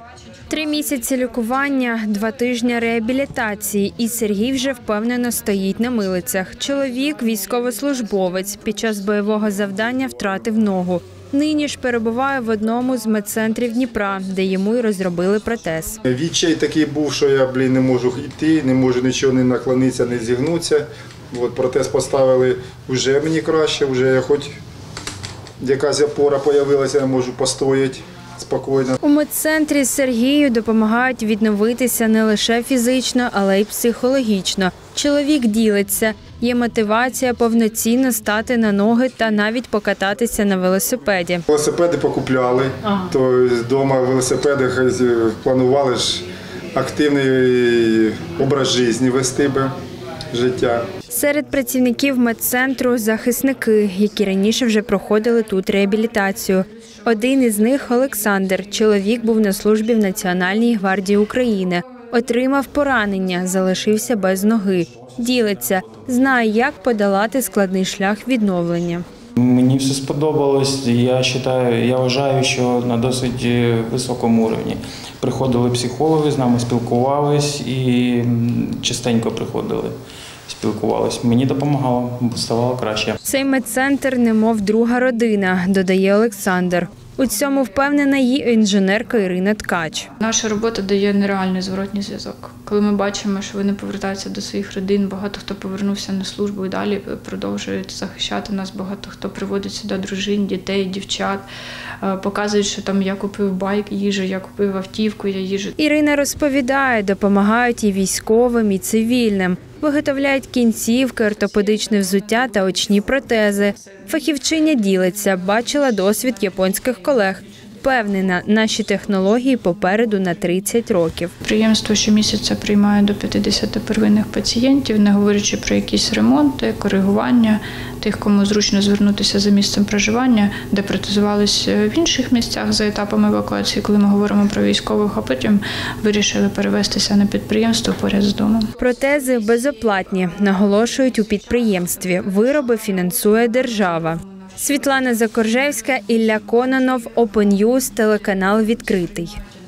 3 місяці лікування, 2 тижні реабілітації, і Сергій вже впевнено стоїть на милицях. Чоловік – військовослужбовець, під час бойового завдання втратив ногу. Нині ж перебуває в одному з медцентрів Дніпра, де йому й розробили протез. Відчай такий був, що я, не можу йти, не можу нічого не наклонитися, не зігнутися. Протез поставили, вже мені краще, вже хоч якась опора з'явилася, я можу постояти спокійно. У медцентрі Сергію допомагають відновитися не лише фізично, але й психологічно. Чоловік ділиться. Є мотивація повноцінно стати на ноги та навіть покататися на велосипеді. Велосипеди покупляли, то вдома велосипеди планували ж активний образ життя вести би, життя. Серед працівників медцентру – захисники, які раніше вже проходили тут реабілітацію. Один із них – Олександр. Чоловік був на службі в Національній гвардії України. Отримав поранення, залишився без ноги. Ділиться, знає, як подолати складний шлях відновлення. Мені все сподобалось. Я вважаю, що на досить високому рівні. Приходили психологи, з нами спілкувались і частенько приходили. Спілкувалися. Мені допомагало, ставало краще. Цей медцентр немов друга родина, додає Олександр. У цьому впевнена її інженерка Ірина Ткач. Наша робота дає нереальний зворотній зв'язок. Коли ми бачимо, що вони повертаються до своїх родин, багато хто повернувся на службу і далі продовжують захищати нас, багато хто приводить сюди дружин, дітей, дівчат, показують, що там я купив байк, їжу, я купив автівку, я їжу. Ірина розповідає, допомагають і військовим, і цивільним. Виготовляють кінцівки, ортопедичне взуття та очні протези. Фахівчиня ділиться, бачила досвід японських колег. Впевнена, наші технології попереду на 30 років. Підприємство щомісяця приймає до 50 первинних пацієнтів, не говорячи про якісь ремонти, коригування тих, кому зручно звернутися за місцем проживання, де протезувалися в інших місцях за етапами евакуації, коли ми говоримо про військових, а потім вирішили перевестися на підприємство поряд з домом. Протези безоплатні, наголошують у підприємстві. Вироби фінансує держава. Світлана Закоржевська, Ілля Кононов, Open News, телеканал «Відкритий».